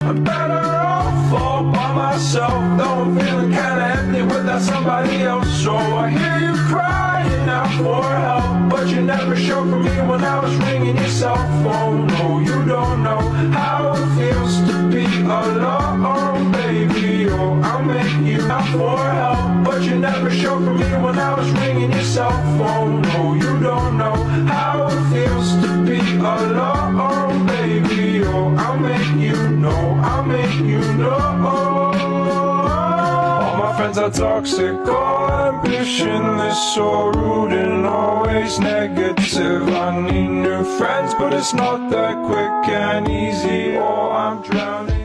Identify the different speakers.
Speaker 1: I'm better off all by myself, though I'm feeling kinda empty without somebody else. So I hear you crying out for help, but you never showed for me when I was ringing your cell phone. No, you don't know how it feels to be alone, baby. Oh, I'll make you out for help, but you never showed for me when I was ringing your cell phone. No, you don't know how it feels to be alone, baby. Oh, I'll make you know, I'll make you know. All my friends are toxic, all ambitionless, so rude and always negative. I need new friends, but it's not that quick and easy, or I'm drowning.